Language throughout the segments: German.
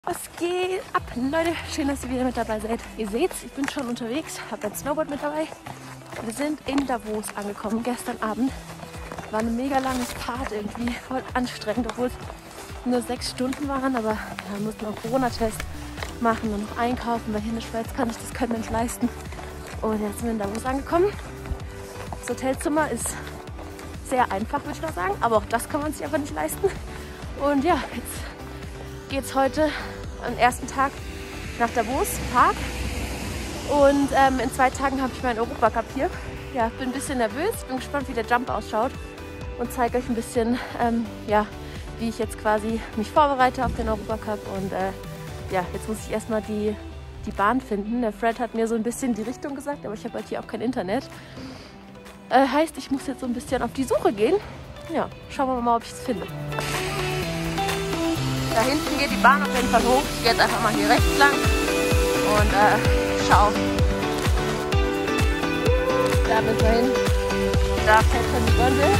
Was geht ab, Leute? Schön, dass ihr wieder mit dabei seid. Ihr seht, ich bin schon unterwegs, habe ein Snowboard mit dabei. Wir sind in Davos angekommen, gestern Abend. War ein mega langes Fahrt irgendwie, voll anstrengend, obwohl es nur 6 Stunden waren. Aber wir mussten auch Corona-Test machen und noch einkaufen, weil hier in der Schweiz kann ich das können wir nicht leisten. Und jetzt sind wir in Davos angekommen. Das Hotelzimmer ist sehr einfach, würde ich mal sagen, aber auch das kann man sich einfach nicht leisten. Und ja, jetzt geht es heute am ersten Tag nach Davos Park. Und in 2 Tagen habe ich meinen Europacup hier. Ja, bin ein bisschen nervös, bin gespannt, wie der Jump ausschaut und zeige euch ein bisschen, ja, wie ich jetzt quasi mich vorbereite auf den Europacup. Und ja, jetzt muss ich erstmal die Bahn finden. Der Fred hat mir so ein bisschen die Richtung gesagt, aber ich habe halt hier auch kein Internet. Heißt, ich muss jetzt so ein bisschen auf die Suche gehen. Ja, schauen wir mal, ob ich es finde. Da hinten geht die Bahn auf jeden Fall hoch. Ich gehe jetzt einfach mal hier rechts lang und schau. Da müssen wir hin. Da fährt schon die Gondel.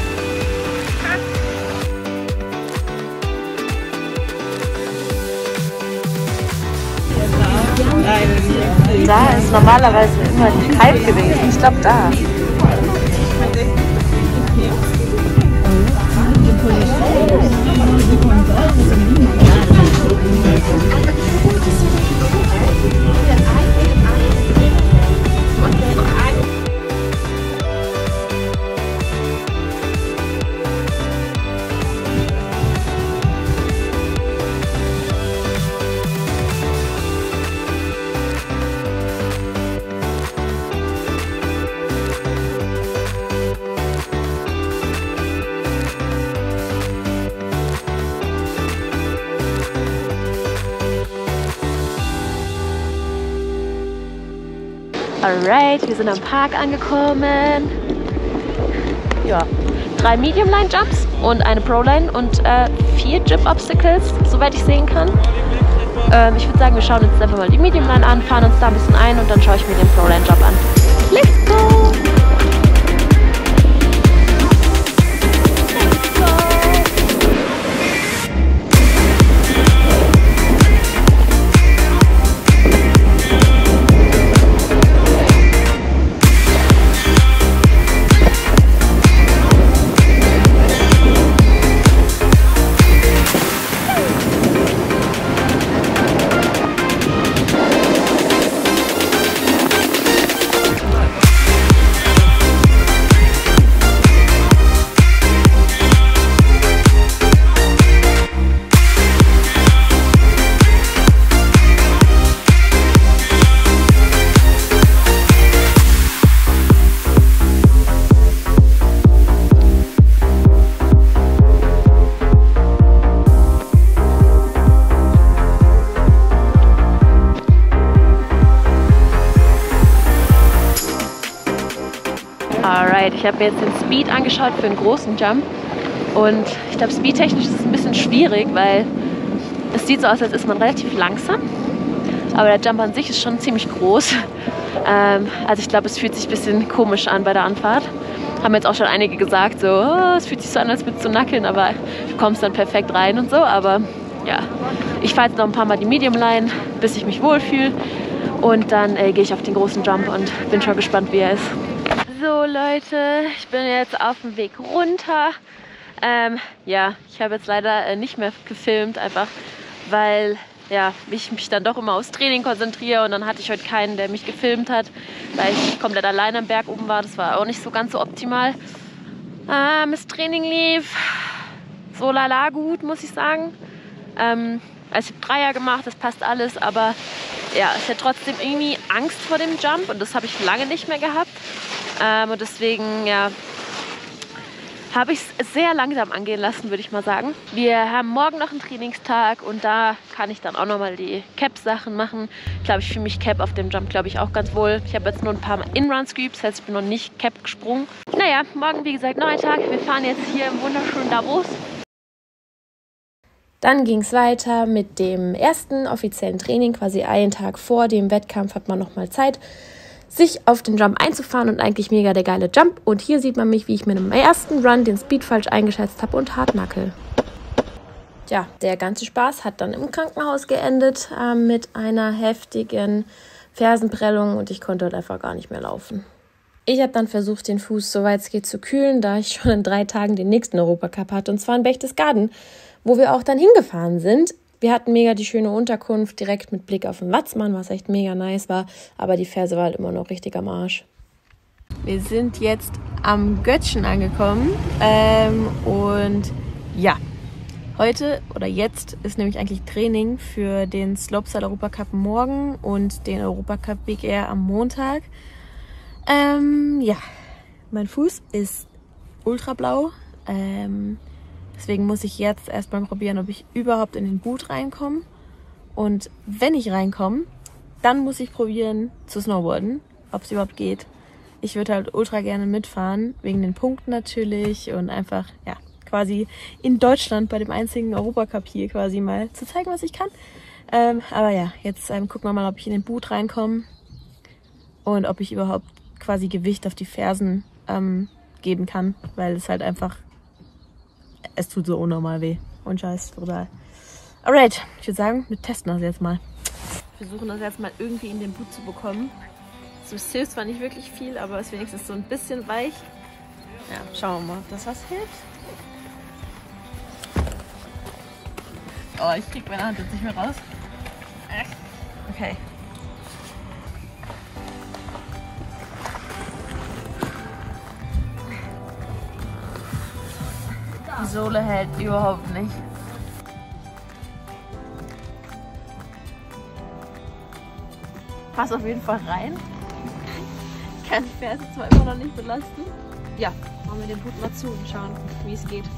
Da ist normalerweise immer die Hype gewesen. Ich glaube da. Alright, wir sind am Park angekommen. Ja, 3 Medium-Line-Jumps und eine Pro-Line und 4 Jump-Obstacles, soweit ich sehen kann. Ich würde sagen, wir schauen uns einfach mal die Medium-Line an, fahren uns da ein bisschen ein und dann schaue ich mir den Pro-Line-Jump an. Let's go! Alright, ich habe mir jetzt den Speed angeschaut für einen großen Jump und ich glaube, speedtechnisch ist es ein bisschen schwierig, weil es sieht so aus, als ist man relativ langsam, aber der Jump an sich ist schon ziemlich groß. Also ich glaube, es fühlt sich ein bisschen komisch an bei der Anfahrt. Haben jetzt auch schon einige gesagt, so, oh, es fühlt sich so an, als würdest du nackeln, aber du kommst dann perfekt rein und so. Aber ja, ich fahre jetzt noch ein paar Mal die Medium Line, bis ich mich wohlfühle und dann gehe ich auf den großen Jump und bin schon gespannt, wie er ist. So Leute, ich bin jetzt auf dem Weg runter. Ja, ich habe jetzt leider nicht mehr gefilmt, einfach weil ja, ich mich dann doch immer aufs Training konzentriere und dann hatte ich heute keinen, der mich gefilmt hat, weil ich komplett allein am Berg oben war. Das war auch nicht so ganz so optimal. Das Training lief so lala gut, muss ich sagen. Also ich habe Dreier gemacht, das passt alles, aber ja, ich hatte trotzdem irgendwie Angst vor dem Jump und das habe ich lange nicht mehr gehabt. Und deswegen, ja, habe ich es sehr langsam angehen lassen, würde ich mal sagen. Wir haben morgen noch einen Trainingstag und da kann ich dann auch nochmal die Cap-Sachen machen. Ich glaube, ich fühle mich Cap auf dem Jump, glaube ich, auch ganz wohl. Ich habe jetzt nur ein paar In-Runs geübt, das heißt, ich bin noch nicht Cap gesprungen. Naja, morgen, wie gesagt, neuer Tag. Wir fahren jetzt hier im wunderschönen Davos. Dann ging es weiter mit dem ersten offiziellen Training, quasi einen Tag vor dem Wettkampf hat man nochmal Zeit, sich auf den Jump einzufahren und eigentlich mega der geile Jump. Und hier sieht man mich, wie ich mir im ersten Run den Speed falsch eingeschätzt habe und hart nackel. ja, der ganze Spaß hat dann im Krankenhaus geendet mit einer heftigen Fersenprellung und ich konnte halt einfach gar nicht mehr laufen. Ich habe dann versucht, den Fuß, soweit es geht, zu kühlen, da ich schon in 3 Tagen den nächsten Europacup hatte, und zwar in Berchtesgaden, wo wir auch dann hingefahren sind. Wir hatten mega die schöne Unterkunft, direkt mit Blick auf den Watzmann, was echt mega nice war, aber die Ferse war halt immer noch richtig am Arsch. Wir sind jetzt am Göttchen angekommen und ja, heute oder jetzt ist nämlich eigentlich Training für den Slopestyle Europacup morgen und den Europacup Big Air am Montag. Ja, mein Fuß ist ultrablau, deswegen muss ich jetzt erstmal probieren, ob ich überhaupt in den Boot reinkomme. Und wenn ich reinkomme, dann muss ich probieren zu snowboarden, ob es überhaupt geht. Ich würde halt ultra gerne mitfahren, wegen den Punkten natürlich und einfach, ja, quasi in Deutschland bei dem einzigen Europacup hier quasi mal zu zeigen, was ich kann. Aber ja, jetzt gucken wir mal, ob ich in den Boot reinkomme und ob ich überhaupt quasi Gewicht auf die Fersen geben kann, weil es halt einfach, es tut so unnormal weh. Und scheiß, brutal. Alright, ich würde sagen, wir testen das jetzt mal. Wir versuchen das jetzt mal irgendwie in den Boot zu bekommen. So, es hilft zwar nicht wirklich viel, aber es ist wenigstens so ein bisschen weich. Ja, schauen wir mal, ob das was hilft. Oh, ich krieg meine Hand jetzt nicht mehr raus. Okay. Die Sohle hält überhaupt nicht. Pass auf jeden Fall rein. Ich kann die Ferse zwar immer noch nicht belasten. Ja, machen wir den Boot mal zu und schauen, wie es geht.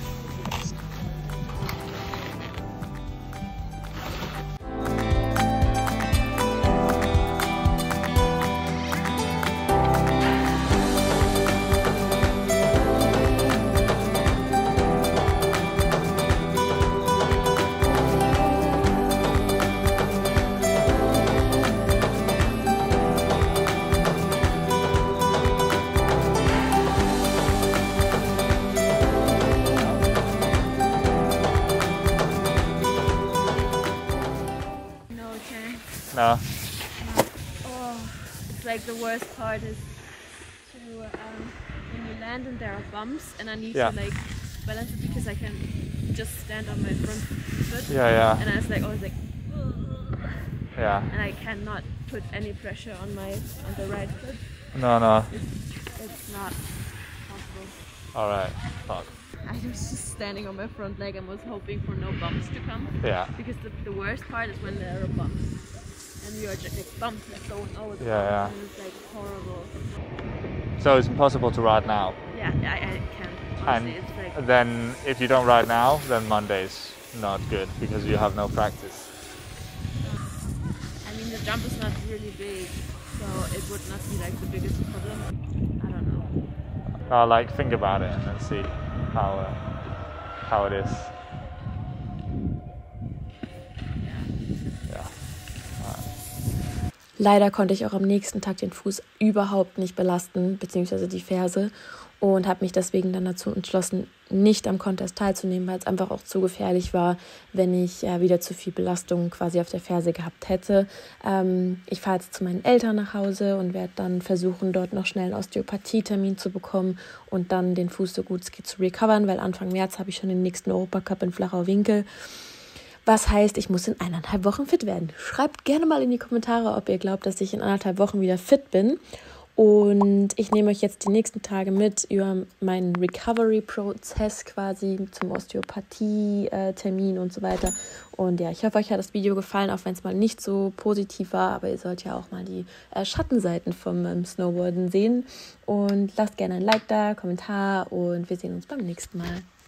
No. Oh, it's like the worst part is to when you land and there are bumps and I need to like balance it because I can just stand on my front foot. Yeah. And I was like, always like, Yeah. and I cannot put any pressure on the right foot. No. It's not possible. Alright. Fuck. I was just standing on my front leg and was hoping for no bumps to come. Yeah. Because the worst part is when there are bumps. And you are just like bumps are going over the Yeah. and it's like horrible. So it's impossible to ride now. Yeah, I can't. Honestly, it's like Then if you don't ride now, then Monday's not good because you have no practice. I mean, the jump is not really big, so it would not be like the biggest problem. I don't know. I'll like think about it and then see how it is. Leider konnte ich auch am nächsten Tag den Fuß überhaupt nicht belasten, beziehungsweise die Ferse, und habe mich deswegen dann dazu entschlossen, nicht am Contest teilzunehmen, weil es einfach auch zu gefährlich war, wenn ich wieder zu viel Belastung quasi auf der Ferse gehabt hätte. Ich fahre jetzt zu meinen Eltern nach Hause und werde dann versuchen, dort noch schnell einen Osteopathie-Termin zu bekommen und dann den Fuß so gut es geht zu recovern, weil Anfang März habe ich schon den nächsten Europacup in Flachau Winkel. Was heißt, ich muss in 1,5 Wochen fit werden. Schreibt gerne mal in die Kommentare, ob ihr glaubt, dass ich in 1,5 Wochen wieder fit bin. Und ich nehme euch jetzt die nächsten Tage mit über meinen Recovery-Prozess quasi zum Osteopathie-Termin und so weiter. Und ja, ich hoffe, euch hat das Video gefallen, auch wenn es mal nicht so positiv war. Aber ihr sollt ja auch mal die Schattenseiten vom Snowboarden sehen. Und lasst gerne ein Like da, Kommentar und wir sehen uns beim nächsten Mal.